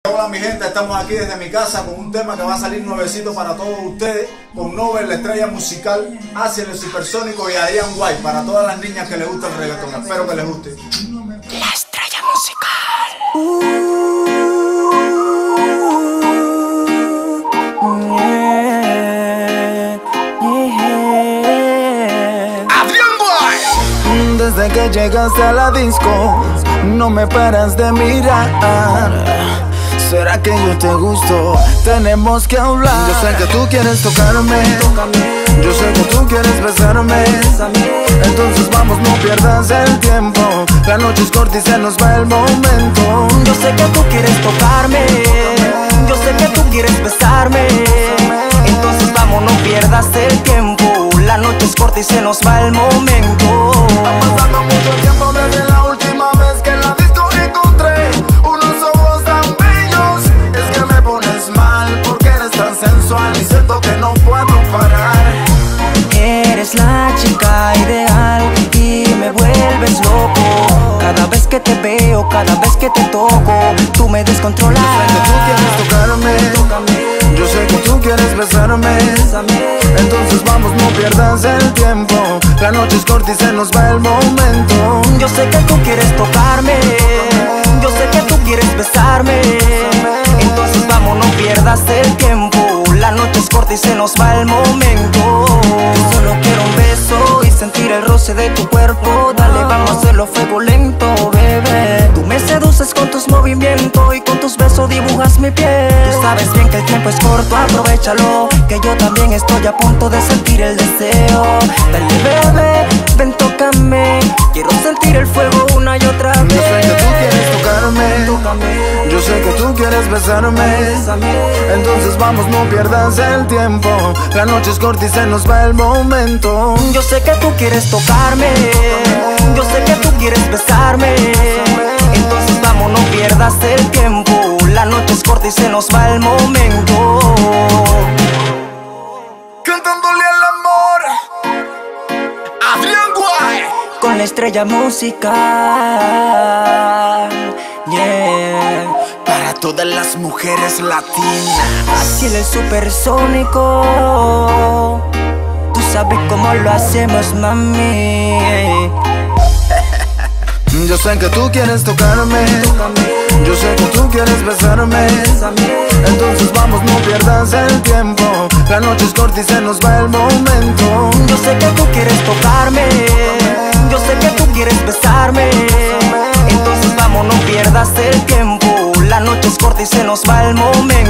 Hola mi gente, estamos aquí desde mi casa con un tema que va a salir nuevecito para todos ustedes, con Nobel, la estrella musical, Aciel el Supersónico y Adrián White, para todas las niñas que les gusta el reggaetón. Espero que les guste. La estrella musical. Adrián White. Desde que llegaste a la disco, no me paras de mirar. ¿Será que yo te gusto? Tenemos que hablar. Yo sé que tú quieres tocarme, yo sé que tú quieres besarme. Entonces vamos, no pierdas el tiempo. La noche es corta y se nos va el momento. Yo sé que tú quieres tocarme, yo sé que tú quieres besarme. Entonces vamos, no pierdas el tiempo. La noche es corta y se nos va el momento. Ha pasado mucho tiempo desde la última vez que en la disco encontré unos ojos tan bellos. Es que me pones mal porque eres tan sensual y siento que no puedo parar. Eres la chica ideal y me vuelves loco. Cada vez que te veo, cada vez que te toco, tú me descontrolas. Yo sé que tú quieres besarme, entonces vamos, no pierdas el tiempo. La noche es corta y se nos va el momento. Yo sé que tú quieres tocarme, yo sé que tú quieres besarme. Entonces vamos, no pierdas el tiempo. La noche es corta y se nos va el momento. Yo solo quiero un beso y sentir el roce de tu cuerpo. Dale, vamos a hacerlo fuego lento, bebé. Tú me seduces con tus movimientos y con tus besos dibujas mi piel. Tú sabes bien que el tiempo es corto, aprovéchalo, que yo también estoy a punto de sentir el deseo. Dale, bebé, ven, tócame. Quiero sentir el fuego una y otra vez. Yo sé que tú quieres tocarme, yo sé que tú quieres besarme. Entonces vamos, no pierdas el tiempo. La noche es corta y se nos va el momento. Yo sé que tú quieres tocarme, yo sé que tú quieres besarme. Entonces vamos, no pierdas el tiempo. La noche es corta y se nos va el momento. Cantándole al amor, Adrián White. Con la estrella musical, yeah. para todas las mujeres latinas. Aciel el Supersónico. Tú sabes cómo lo hacemos, mami. Yo sé que tú quieres tocarme, yo sé que tú quieres besarme. Entonces vamos, no pierdas el tiempo. La noche es corta y se nos va el momento. Yo sé que tú quieres tocarme, yo sé que tú quieres besarme. Entonces vamos, no pierdas el tiempo. La noche es corta y se nos va el momento.